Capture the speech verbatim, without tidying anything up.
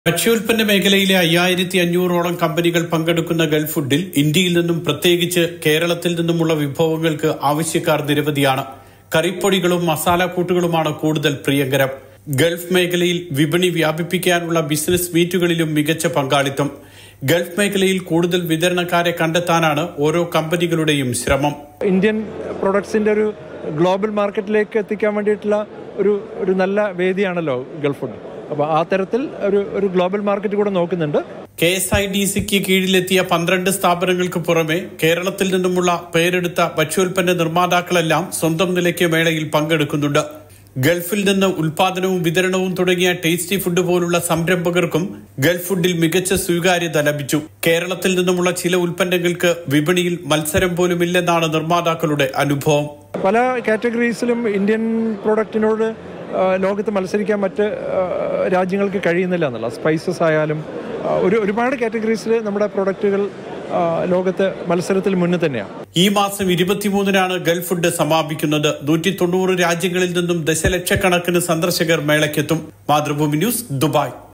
ഭക്ഷ്യോൽപ്പന്ന മേഖലയിലെ അയ്യായിരത്തി അഞ്ഞൂറോളം കമ്പനികൾ പങ്കെടുക്കുന്ന ഗൾഫ് ഫുഡിൽ ഇന്ത്യയിൽ നിന്നും പ്രത്യേകിച്ച് കേരളത്തിൽ നിന്നുമുള്ള വിഭവങ്ങൾക്ക് ആവശ്യക്കാർ നിരവധിയാണ്. കറിപ്പൊടികളും മസാലക്കൂട്ടുകളുമാണ് കൂടുതൽ പ്രിയങ്കരം. ഗൾഫ് മേഖലയിൽ വിപണി വ്യാപിപ്പിക്കാനുള്ള ബിസിനസ് മീറ്റുകളിലും മികച്ച പങ്കാളിത്തം. ഗൾഫ് മേഖലയിൽ കൂടുതൽ വിതരണക്കാരെ കണ്ടെത്താനാണ് ഓരോ കമ്പനികളുടെയും ശ്രമം. ഇന്ത്യൻ പ്രൊഡക്ട്സിന്റെ ഒരു ഗ്ലോബൽ മാർക്കറ്റിലേക്ക് എത്തിക്കാൻ വേണ്ടിയിട്ടുള്ള ഒരു ഒരു നല്ല വേദിയാണല്ലോ ഗൾഫ് ഫുഡ്. അപ്പോൾ ആ തരത്തിൽ ഒരു ഒരു ഗ്ലോബൽ മാർക്കറ്റ് കൂടെ നോക്കുന്നുണ്ട്. കെ എസ് ഐ ഡി സിക്ക് കീഴിലെത്തിയ പന്ത്രണ്ട് സ്ഥാപനങ്ങൾക്ക് പുറമെ കേരളത്തിൽ നിന്നുമുള്ള പേരെടുത്ത ഭക്ഷ്യോൽപ്പന്ന നിർമ്മാതാക്കളെല്ലാം സ്വന്തം നിലയ്ക്ക് മേളയിൽ പങ്കെടുക്കുന്നുണ്ട്. ഗൾഫിൽ നിന്ന് ഉൽപാദനവും വിതരണവും തുടങ്ങിയ ടേസ്റ്റി ഫുഡ് പോലുള്ള സംരംഭകർക്കും ഗൾഫ് ഫുഡിൽ മികച്ച സ്വീകാര്യത ലഭിച്ചു. കേരളത്തിൽ നിന്നുമുള്ള ചില ഉൽപ്പന്നങ്ങൾക്ക് വിപണിയിൽ മത്സരം പോലുമില്ലെന്നാണ് നിർമ്മാതാക്കളുടെ അനുഭവം. പല കാറ്റഗറീസിലും ഇന്ത്യൻ പ്രൊഡക്റ്റിനോട് ലോകത്ത് മത്സരിക്കാൻ മറ്റ് രാജ്യങ്ങൾക്ക് കഴിയുന്നില്ല എന്നുള്ള സ്പൈസസ് ആയാലും ഒരു ഒരുപാട് കാറ്റഗറീസിൽ നമ്മുടെ പ്രൊഡക്റ്റുകൾ ലോകത്ത് മത്സരത്തിൽ മുന്നിൽ തന്നെയാണ്. ഈ മാസം ഇരുപത്തിമൂന്നിനാണ് ഗൾഫ് ഫുഡ് സമാപിക്കുന്നത്. നൂറ്റി തൊണ്ണൂറ് രാജ്യങ്ങളിൽ നിന്നും ദശലക്ഷക്കണക്കിന് സന്ദർശകർ മേളയ്ക്കെത്തും. Mathrubhumi news, Dubai.